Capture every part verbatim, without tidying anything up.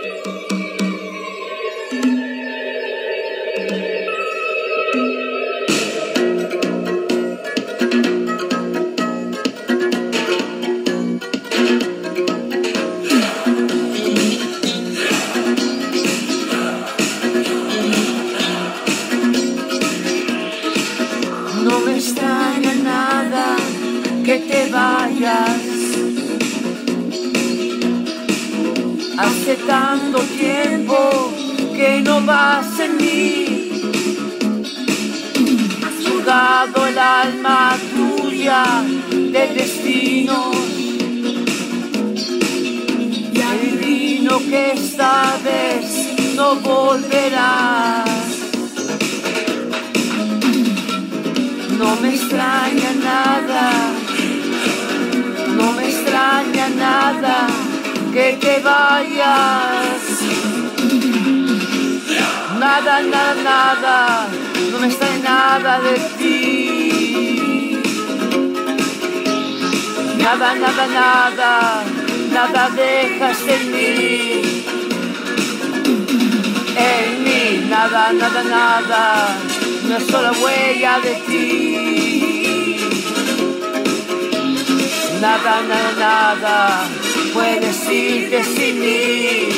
No me extraña nada que te vayas. Hace tanto tiempo que no vas en mí. Has jugado el alma tuya de destinos. Y adivino que esta vez no volverás. No me extraña nada, no me extraña nada que te vayas. Nada, nada, nada, no me extraña nada de ti. Nada, nada, nada, nada dejas en mí. En mí, nada, nada, nada, una sola huella de ti. Nada, nada, nada puedes irte sin mí.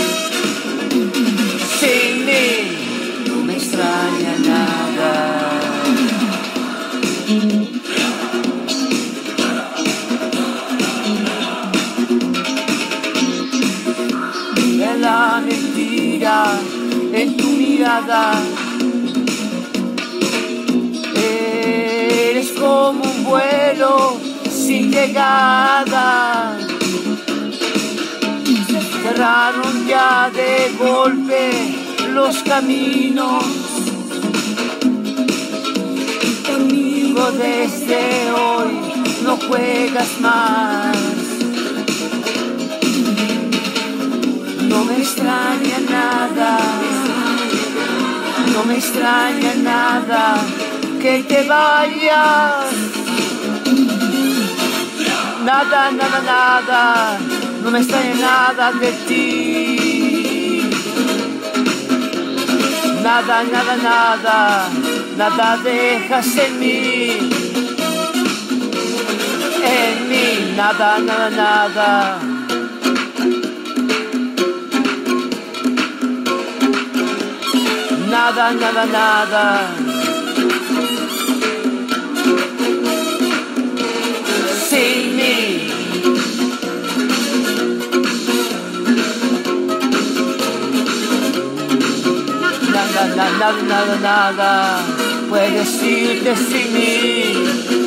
Sin mí no me extraña nada. De la mentira en tu mirada. Eres como un vuelo sin llegada. Cerraron ya de golpe los caminos. Conmigo desde hoy no juegas más. No me extraña nada, no me extraña nada que te vayas. Nada, nada, nada, no me extraña nada de ti. Nada, nada, nada, nada dejas en mí. En mí, nada, nada, nada. Nada, nada, nada. Sin mí. Nada, nada, nada, nada, puedes irte sin mí.